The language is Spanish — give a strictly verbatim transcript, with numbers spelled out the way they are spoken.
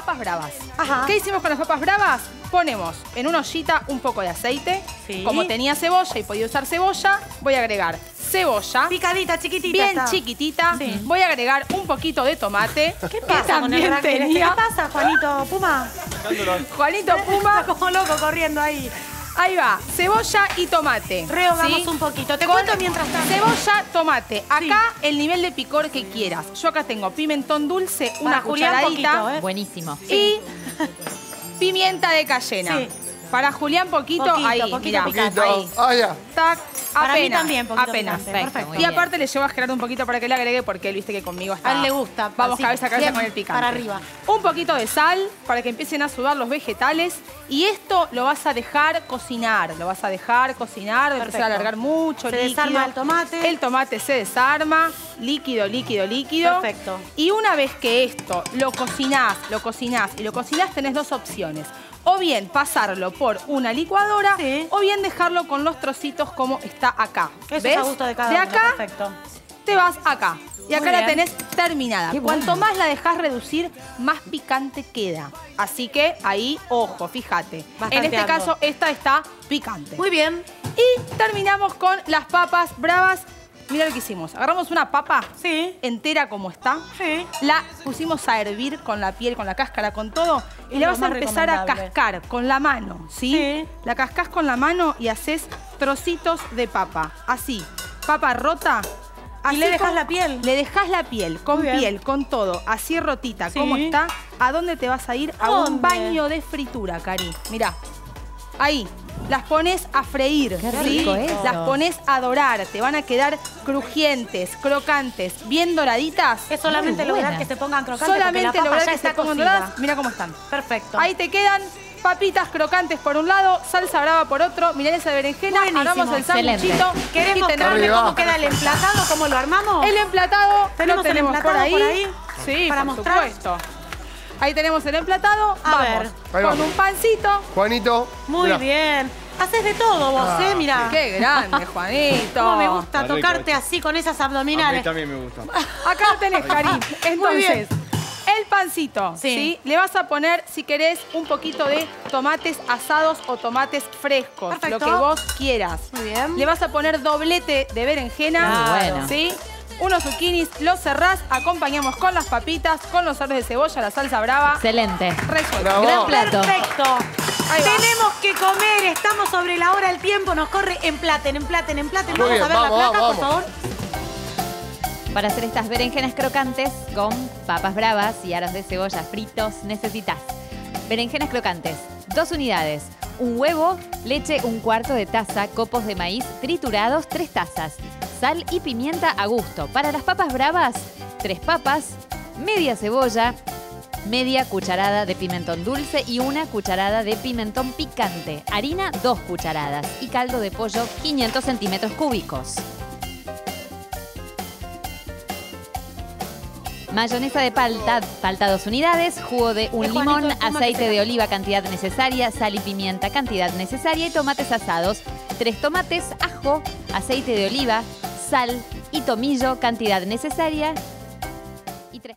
papas bravas. Ajá. ¿Qué hicimos con las papas bravas? Ponemos en una ollita un poco de aceite. Sí. Como tenía cebolla y podía usar cebolla, voy a agregar cebolla. Picadita, chiquitita. Bien está. chiquitita. Sí. Voy a agregar un poquito de tomate. ¿Qué que pasa con el también rugby? tenía. ¿Qué pasa, Juanito Puma? Juanito Puma. Está como loco corriendo ahí. Ahí va, cebolla y tomate. Rehogamos ¿sí? un poquito. Te Con cuento mientras tanto. Cebolla, tomate. Acá Sí. el nivel de picor que quieras. Yo acá tengo pimentón dulce, una Para Julián, cucharadita. poquito, ¿eh? Buenísimo. Y pimienta de cayena. Sí. Para Julián, poquito, Poquito, ahí, poquito mirá, picante. ahí. Ah, ya. Tac, Para mí apenas, también, poquito apenas. picante. Perfecto, Perfecto. muy Y bien. aparte le llevo a Gerardo un poquito para que le agregue porque él viste que conmigo está. A él le gusta. Vamos así, cabeza a cabeza bien con el picante. Para arriba. Un poquito de sal para que empiecen a sudar los vegetales. Y esto lo vas a dejar cocinar. Lo vas a dejar cocinar, va a empezar a Perfecto. alargar mucho Se líquido. desarma el tomate. El tomate se desarma. Líquido, líquido, líquido. Perfecto. Y una vez que esto lo cocinás, lo cocinás y lo cocinás, tenés dos opciones. O bien pasarlo por una licuadora, Sí. o bien dejarlo con los trocitos como está acá. Eso ¿Ves? es a gusto de cada De uno. acá Perfecto. te vas acá. Y acá Muy la bien. tenés terminada. Qué Cuanto bueno. más la dejás reducir, más picante queda. Así que ahí, ojo, fíjate. Vas En este tanteando. caso, esta está picante. Muy bien. Y terminamos con las papas bravas. Mira lo que hicimos. Agarramos una papa Sí. entera como está. Sí. La pusimos a hervir con la piel, con la cáscara, con todo. Y Es la lo vas a más empezar a recomendable. cascar con la mano, ¿sí? Sí. La cascás con la mano y haces trocitos de papa. Así. Papa rota. Y le así dejás con- la piel. Le dejás la piel, con Muy bien. piel, con todo. Así rotita, Sí. como está. ¿A dónde te vas a ir? A ¿Dónde? un baño de fritura, Cari. Mirá. Ahí. Las pones a freír, Qué ¿sí? rico eso. Las pones a dorar. Te van a quedar crujientes, crocantes, bien doraditas. Es solamente Muy lograr buena. que se pongan crocantes Solamente porque la papa lograr ya que está se pongan cocida. doradas. Mira cómo están. Perfecto. Ahí te quedan papitas crocantes por un lado, salsa brava por otro, milanesa de berenjena, Buenísimo. armamos el Excelente. sanguchito. ¿Querés y mostrarme tenemos cómo queda el emplatado? ¿Cómo lo armamos? el emplatado. ¿Tenemos lo el tenemos emplatado por ahí. por ahí? Sí, Para por mostrar. supuesto. Ahí tenemos el emplatado. A Vamos. ver. Ahí Con vamos. un pancito. Juanito. Muy mirá. bien. Haces de todo vos, Ah, ¿eh? Mirá. Qué grande, Juanito. Cómo me gusta Está rico tocarte esto. así con esas A mí abdominales. también me gusta. Acá lo tenés, Cari. Muy Entonces, el pancito, Sí. sí. Le vas a poner, si querés, un poquito de tomates asados o tomates frescos. Perfecto. Lo que vos quieras. Muy bien. Le vas a poner doblete de berenjena. Muy bueno. ¿Sí? Unos zucchinis, los cerrás, acompañamos con las papitas, con los cerdos de cebolla, la salsa brava. Excelente. Resuelto. Bravo. Gran plato. Perfecto. Ahí va. Tenemos que comer, estamos sobre la hora, el tiempo nos corre. Emplaten, emplaten, emplaten. Muy Vamos bien, a ver vamos, la placa, vamos, por vamos. favor. Para hacer estas berenjenas crocantes con papas bravas y aros de cebolla fritos necesitas berenjenas crocantes, dos unidades, un huevo, leche un cuarto de taza, copos de maíz triturados, tres tazas, sal y pimienta a gusto. Para las papas bravas, tres papas, media cebolla, media cucharada de pimentón dulce y una cucharada de pimentón picante, harina dos cucharadas y caldo de pollo quinientos centímetros cúbicos. Mayonesa de palta, palta dos unidades, jugo de un Es limón, Juanito, el Puma aceite que se de la- oliva cantidad necesaria, sal y pimienta cantidad necesaria y tomates asados, tres tomates, ajo, aceite de oliva, sal y tomillo cantidad necesaria